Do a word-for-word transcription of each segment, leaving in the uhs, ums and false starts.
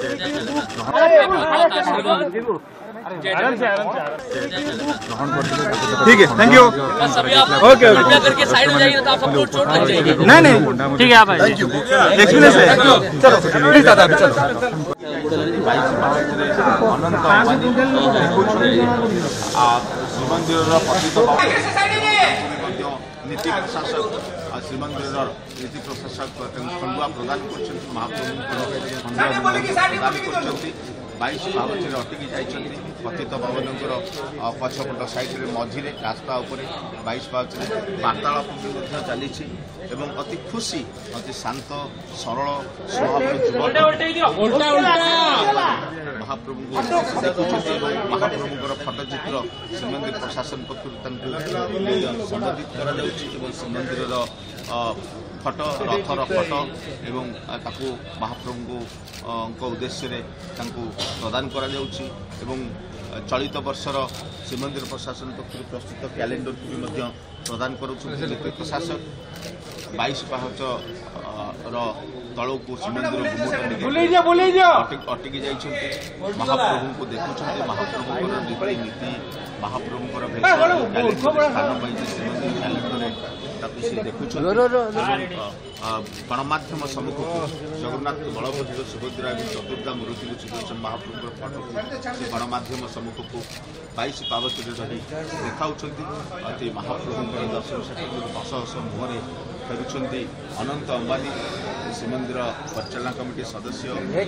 ठीक है, thank you. Okay okay करके साइड हो जाइए तो आप सबको चोट लग जाएगी। नहीं नहीं ठीक है आप एक्सपीरियंस है। चलो प्लीज दादा चलो। नीति प्रशासक श्रीमंदिर नीति प्रशासक खंडुआ प्रदान कर बाईस पावचर अटकी जाइए पतित भवन पछपट साइड मझिरे रास्ता उपरे बाईस पावचर वार्तालाप चली अति खुशी अति शांत सरल स्वभाव महाप्रभु देखुं महाप्रभुर फटचित्र श्रीमंदिर प्रशासन पक्ष संबोधित कर श्रीमंदिर फटो रथर फटो एवं ताकू महाप्रभु उद्देश्य प्रदान कर चलित वर्षर श्रीमंदिर प्रशासन पक्ष प्रस्तुत कैलेंडर को भी प्रदान कर प्रशासक बाईस पाहच तलू श्रीमंदिर अटकी जाइए महाप्रभु को देखुं महाप्रभु नीति महाप्रभु स्थान पाई श्रीमंदिर कैलेंडर देखुं गणमाध्यम सम्मुख जगन्नाथ बलभद्र सुभद्रा और चतुर्धा मूर्ति सुदर्शन महाप्रभु फटो से गणमाध्यम सम्मुख को बाईस पावचर रही देखाऊँ महाप्रभु दर्शन हस हस मुहर फेरुंट अनंत अंबानी श्रीमंदिर परिचालना कमिटी सदस्य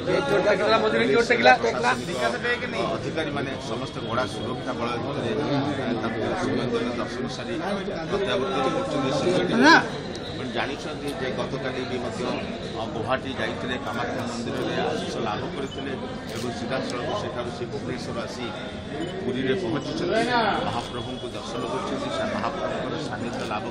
अधिकारी माने समस्त घोड़ा सुरक्षा बल श्रीमंदिर दर्शन सारी प्रत्यावर्तन जानते गत काली भी गुवाहाटी जाते कामाख्या मंदिर में आशीष लाभ करते सीधा सड़क से भुवनेश्वर आसी पुरी में पहुंची महाप्रभु को दर्शन कर महाप्रभु सानिध्य लाभ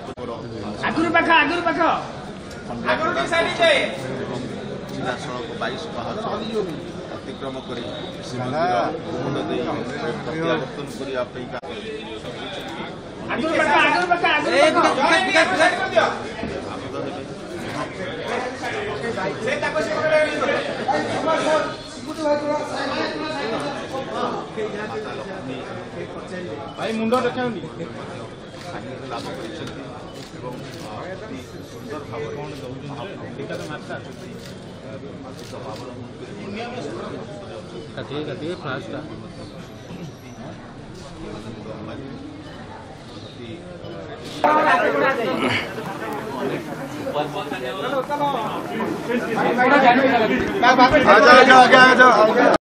सीधा सड़क बाईस पाहच अतिक्रम कर श्रीमंदिर प्रत्यावर्तन करने भाई मुंड देखा लाभ कर सुंदर भाव आजा आजा आजा आजा